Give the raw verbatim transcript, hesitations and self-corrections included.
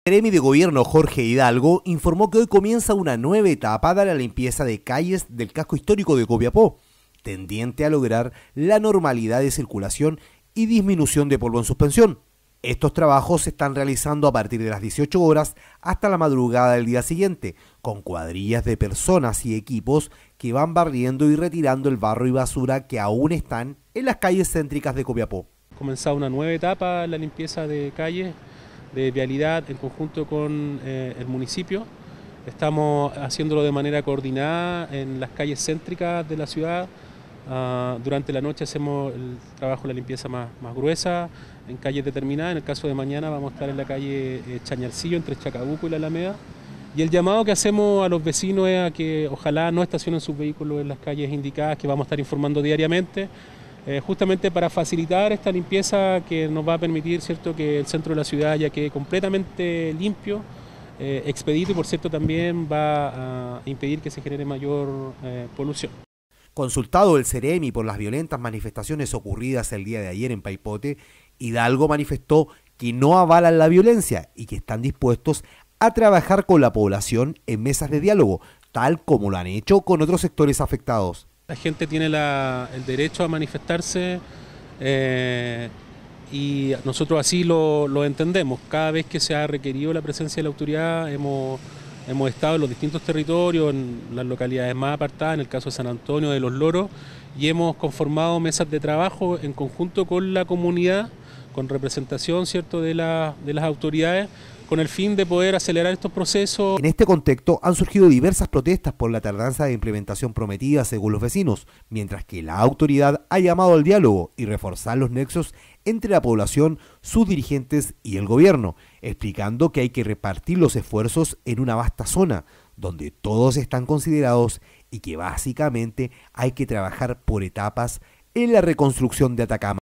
El Seremi de Gobierno Jorge Hidalgo informó que hoy comienza una nueva etapa de la limpieza de calles del casco histórico de Copiapó, tendiente a lograr la normalidad de circulación y disminución de polvo en suspensión. Estos trabajos se están realizando a partir de las dieciocho horas hasta la madrugada del día siguiente, con cuadrillas de personas y equipos que van barriendo y retirando el barro y basura que aún están en las calles céntricas de Copiapó. Comenzado una nueva etapa en la limpieza de calles, de vialidad en conjunto con eh, el municipio. Estamos haciéndolo de manera coordinada en las calles céntricas de la ciudad. Uh, durante la noche hacemos el trabajo de la limpieza más, más gruesa en calles determinadas. En el caso de mañana vamos a estar en la calle eh, Chañarcillo, entre Chacabuco y la Alameda. Y el llamado que hacemos a los vecinos es a que ojalá no estacionen sus vehículos en las calles indicadas, que vamos a estar informando diariamente, eh, justamente para facilitar esta limpieza que nos va a permitir, ¿cierto?, que el centro de la ciudad ya quede completamente limpio, eh, expedito, y por cierto también va a impedir que se genere mayor eh, polución. Consultado el Seremi por las violentas manifestaciones ocurridas el día de ayer en Paipote, Hidalgo manifestó que no avalan la violencia y que están dispuestos a trabajar con la población en mesas de diálogo, tal como lo han hecho con otros sectores afectados. La gente tiene la, el derecho a manifestarse eh, y nosotros así lo, lo entendemos. Cada vez que se ha requerido la presencia de la autoridad hemos... Hemos estado en los distintos territorios, en las localidades más apartadas, en el caso de San Antonio, de Los Loros, y hemos conformado mesas de trabajo en conjunto con la comunidad, con representación, ¿cierto?, de, la, de las autoridades, con el fin de poder acelerar estos procesos. En este contexto han surgido diversas protestas por la tardanza de implementación prometida según los vecinos, mientras que la autoridad ha llamado al diálogo y reforzar los nexos entre la población, sus dirigentes y el gobierno, explicando que hay que repartir los esfuerzos en una vasta zona, donde todos están considerados y que básicamente hay que trabajar por etapas en la reconstrucción de Atacama.